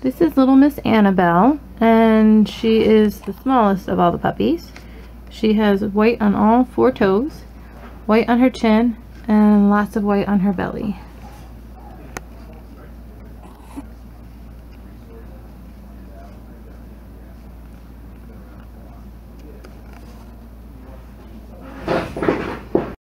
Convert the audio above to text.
This is little Miss Annabelle, and she is the smallest of all the puppies. She has white on all 4 toes, white on her chin, and lots of white on her belly.